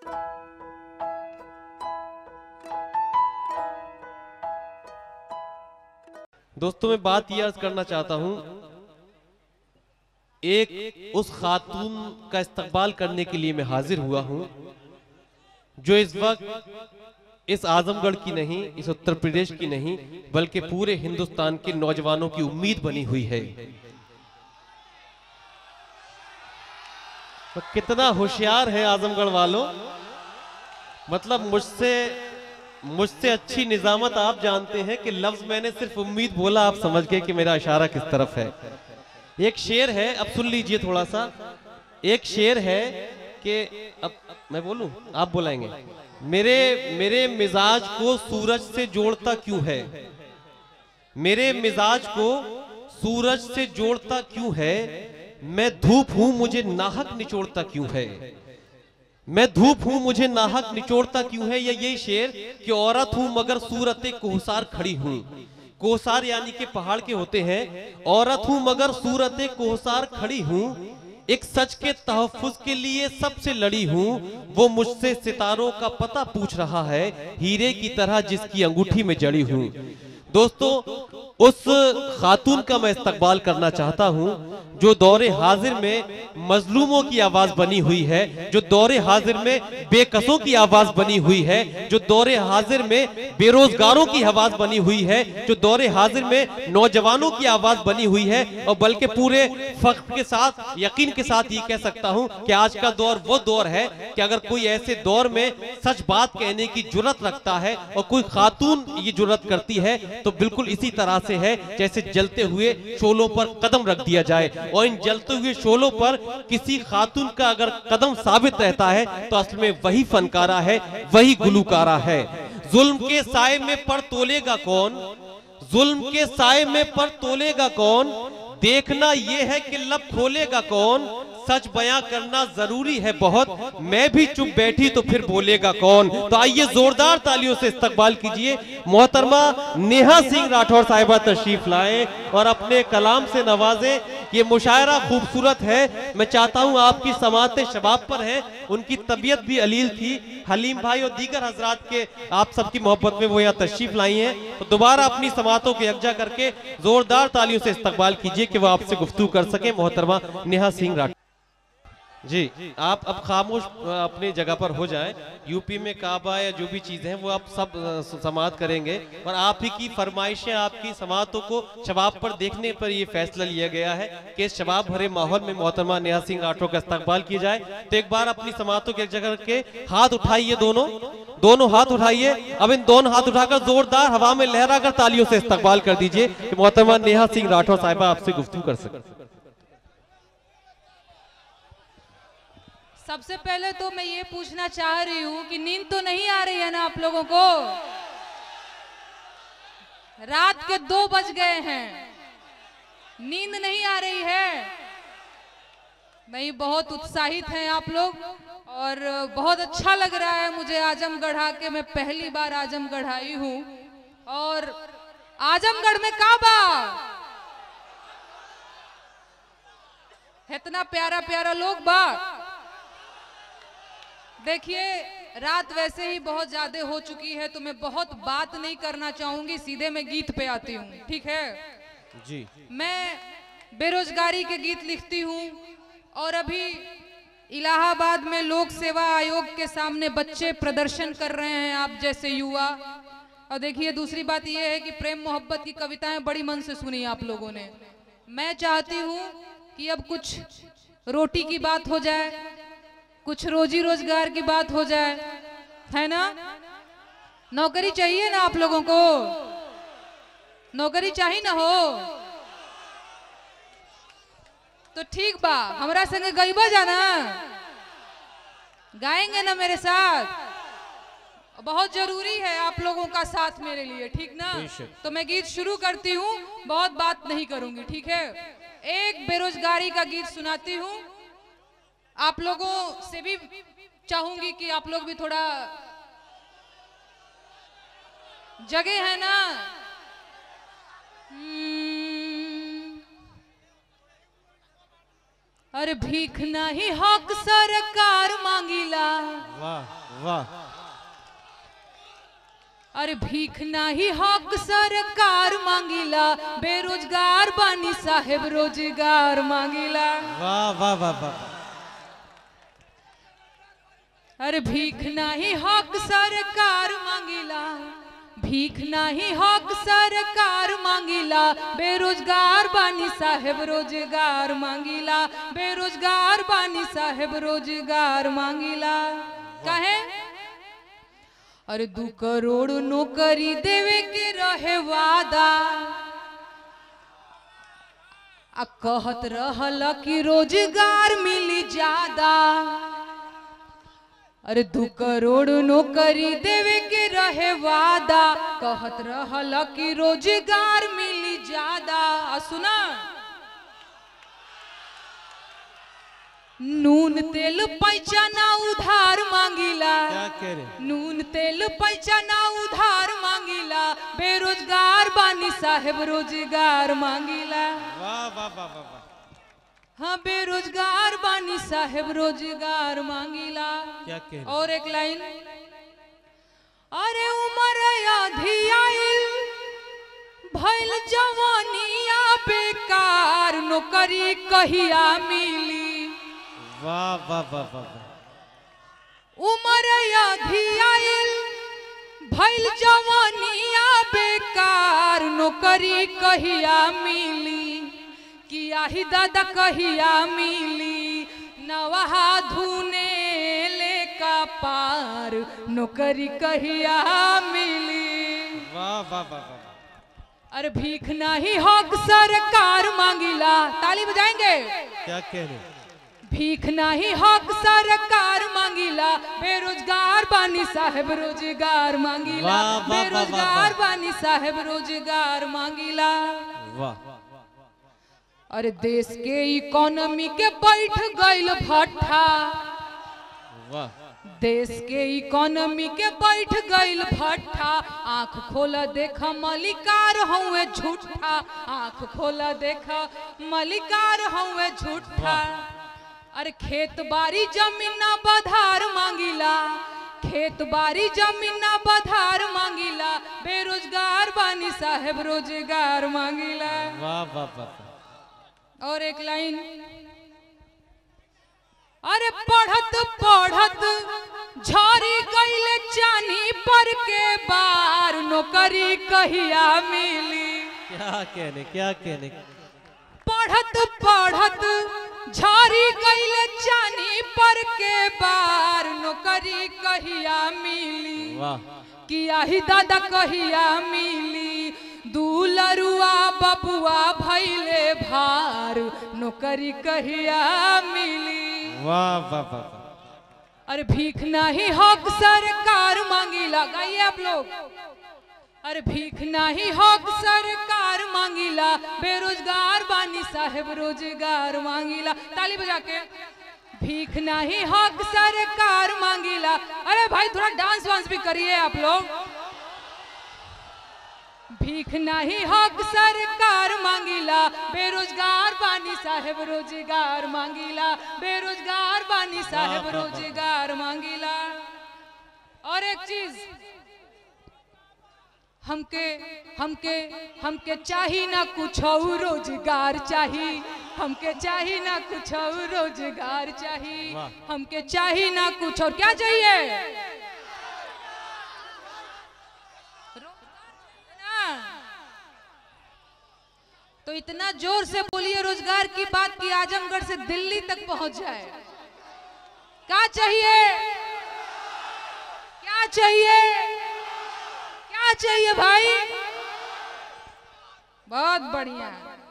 दोस्तों मैं बात यह अर्ज करना चाहता हूं, एक उस खातून का इस्तकबाल करने के लिए मैं हाजिर हुआ हूं जो इस वक्त इस आजमगढ़ की नहीं, इस उत्तर प्रदेश की नहीं, बल्कि पूरे हिंदुस्तान के नौजवानों की उम्मीद बनी हुई है। तो कितना होशियार है आजमगढ़ वालों, मतलब मुझसे अच्छी निजामत आप जानते हैं कि लफ्ज मैंने सिर्फ उम्मीद बोला, आप समझ गए कि मेरा इशारा किस तरफ है। एक शेर है, अब सुन लीजिए थोड़ा सा। एक शेर है कि अब मैं बोलूं, आप बुलाएंगे। मेरे मिजाज को सूरज से जोड़ता क्यों है, मेरे मिजाज को सूरज से जोड़ता क्यों है, मैं धूप हूं मुझे नाहक निचोड़ता क्यों है, मैं धूप हूं मुझे नाहक निचोड़ता क्यों है। यही शेर कि औरत हूं मगर सूरते कोहसार खड़ी हूं। कोहसार यानी कि पहाड़ के होते हैं। औरत हूं मगर सूरते कोहसार खड़ी हूं, एक सच के तहफ्फुज के लिए सबसे लड़ी हूं। वो मुझसे सितारों का पता पूछ रहा है, हीरे की तरह जिसकी अंगूठी में जड़ी हूं। दोस्तों उस खातून का मैं इस्तकबाल करना चाहता हूं जो दौरे हाजिर में मजलूमों की आवाज बनी हुई है, जो दौरे हाजिर में बेकसों की आवाज बनी हुई है, जो दौरे हाजिर में बेरोजगारों की आवाज बनी हुई है, जो दौरे हाजिर में नौजवानों की आवाज बनी हुई है। और बल्कि पूरे फख्र के साथ, यकीन के साथ ये कह सकता हूं कि आज का दौर वो दौर है कि अगर कोई ऐसे दौर में सच बात कहने की जुर्रत रखता है और कोई खातून ये जुर्रत करती है तो बिल्कुल इसी तरह से है जैसे जलते हुए शोलों पर कदम रख दिया जाए। और इन जलते हुए शोलों पर किसी खातून का अगर कदम साबित रहता है तो असल में वही फनकारा है, वही गुलूकारा है। जुल्म के साए में पर तोलेगा कौन, जुल्म के साए में पर तोलेगा कौन, देखना यह है कि लब खोलेगा कौन। सच बयां करना जरूरी है बहुत, मैं भी चुप बैठी तो फिर बोलेगा कौन। तो आइए जोरदार तालियों से इस्तकबाल कीजिए, मोहतरमा नेहा सिंह राठौर साहिबा तशरीफ लाएं और अपने कलाम से नवाजें। ये मुशायरा खूबसूरत है, मैं चाहता हूं आपकी समाअत शबाब पर है, उनकी तबीयत भी अलील थी, हलीम भाई और दीगर हजरात के आप सबकी मोहब्बत में वो यहाँ तशरीफ लाई हैं। तो दोबारा अपनी समातों को यकजा करके जोरदार तालियों से इस्तकबाल कीजिए कि वो आपसे गुफ्तगू कर सके। मोहतरमा नेहा सिंह राठौर जी, आप अब खामोश अपनी जगह पर हो जाएं। यूपी में काबा या जो भी चीजें हैं वो आप सब समाअत करेंगे और आप ही की फरमाइशें, आपकी समाअतों को शबाब पर देखने पर ये फैसला लिया गया है कि इस शबाब भरे माहौल में मोहतरमा नेहा सिंह राठौर का इस्तकबाल किया जाए। तो एक बार अपनी समाअतों की एक जगह के हाथ उठाइए, दोनों हाथ उठाइए। अब इन दोनों हाथ उठाकर जोरदार हवा में लहराकर तालियों से इस्तकबाल कर दीजिए कि मोहतरमा नेहा सिंह राठौर साहिबा आपसे गुफ्तगू कर सके। सबसे पहले तो मैं ये पूछना चाह रही हूँ कि नींद तो नहीं आ रही है ना आप लोगों को? रात के 2 बज गए हैं, नींद नहीं आ रही है? नहीं, बहुत उत्साहित हैं आप लोग और बहुत अच्छा लग रहा है मुझे आजमगढ़ आके। मैं पहली बार आजमगढ़ आई हूँ और आजमगढ़ में काबा, इतना प्यारा प्यारा लोग बा। देखिए रात वैसे ही बहुत ज्यादा हो चुकी है तो मैं बहुत बात नहीं करना चाहूंगी, सीधे मैं गीत पे आती हूँ, ठीक है जी। मैं बेरोजगारी के गीत लिखती हूँ और अभी इलाहाबाद में लोक सेवा आयोग के सामने बच्चे प्रदर्शन कर रहे हैं, आप जैसे युवा। और देखिए दूसरी बात यह है कि प्रेम मोहब्बत की कविताएं बड़ी मन से सुनी आप लोगों ने। मैं चाहती हूँ कि अब कुछ रोटी की बात हो जाए, कुछ रोजी रोजगार की बात हो जाए, है ना? नौकरी चाहिए ना आप लोगों को? नौकरी चाहिए ना हो तो ठीक बा, हमरा संगे गईबा जाना, गाएंगे ना मेरे साथ? बहुत जरूरी है आप लोगों का साथ मेरे लिए, ठीक ना? तो मैं गीत शुरू करती हूँ, बहुत बात नहीं करूंगी, ठीक है? एक बेरोजगारी का गीत सुनाती हूँ। आप लोगों से भी चाहूंगी कि आप लोग भी थोड़ा जगह है ना। अरे भीख नहीं हक सरकार मांगीला, वाह वाह। अरे भीख नाही हक सरकार मांगिला, बेरोजगार बानी साहेब रोजगार मांगिला। वाह वाह वाह वाह। अरे भीख नाही हक सरकार मांगिला, भीख नाही हक सरकार मांगिला, बेरोजगार बानी साहेब रोजगार मांगिला, बेरोजगार बानी साहेब रोजगार मांगिला। काहे? अरे 2 करोड़ नौकरी देवे के रहे वादा, आ कहत रहल कि रोजगार मिली ज्यादा। अरे 2 करोड़ नौकरी देवे के रहे वादा, कहत रहल कि रोजगार मिली ज्यादा। सुना, नून तेल पैसा ना उधार मांगिला, क्या कह रहे? नून तेल पैसा ना उधार मांगिला, बेरोजगार बानी साहेब रोजगार मांगिला। वाह वाह वाह वाह वाह। हाँ, बेरोजगार बानी साहेब रोजगार मांगिला। क्या कह रहे? और एक लाइन, अरे उमर आधी आइल भइल जवानिया बेकार, नौकरी कहिया मिली। वाह वाह वाह वाह वाह। उमर आधी आइल भइल जवानिया बेकार, नौकरी कहिया मिली, किया ही दादा कहिया मिली, नवहा धुने ले का पार, नौकरी कहिया मिली। वाह वाह वाह वाह। अरे भीख नहीं हक सरकार मांगिला, ताली बजाएंगे। क्या कह रहे? भीख नहीं हक सरकार मांगिला, बेरोजगार बानी साहेब रोजगार मांगिला, वाह, वाह, वाह, वाह, बेरोजगार वाह। बानी साहेब रोजगार मांगिला। वाह। अरे देश के इकोनॉमी के बैठ गइल भट्ठा, वाह। देश के इकोनॉमी के बैठ गइल भट्ठा, आंख खोला देखा मलिकार हुए झूठा, आंख खोला देखा मलिकार हुए झूठा। अरे खेत बाड़ी जमीन ना बधार मांगिला, खेत बाड़ी जमीन ना बधार मांगिला, बेरोजगार बानी साहेब रोजगार मांगिला। वाह वाह वाह। और एक लाइन, अरे पढ़त पढ़त झरी गइले चानी पर के बार, नौकरी कहिया मिली। क्या कहने, क्या कहने। पढ़त पढ़त झरी गइले चानी पर के बार, नौकरी कहिया मिली। वाह। किया ही दादा कहिया मिली, दूलरुआ बबुआ भैले भार, नौकरी कहिया मिली। वाह वाह वाह। अरे भीख नहीं हक सरकार मांगिला, गाइए आप लोग। अरे भीख नहीं हक सरकार मांगिला, बेरोजगार बानी साहेब रोजगार मांगिला। ताली बजा के। भीख नहीं हक सरकार मांगिला। अरे भाई थोड़ा डांस वांस भी करिए आप लोग। भीख नहीं हक सरकार मांगिला, बेरोजगार बानी साहेब रोजगार मांगिला, बेरोजगार बानी साहेब रोजगार मांगिला। और एक चीज, हमके हमके हमके चाही ना कुछ और रोजगार चाही, हमके चाही ना कुछ और रोजगार चाही, हमके चाही ना कुछ और। क्या चाहिए? तो इतना जोर से बोलिए रोजगार की बात की आजमगढ़ से दिल्ली तक पहुंच जाए। क्या चाहिए? क्या चाहिए? क्या चाहिए भाई? बहुत बढ़िया।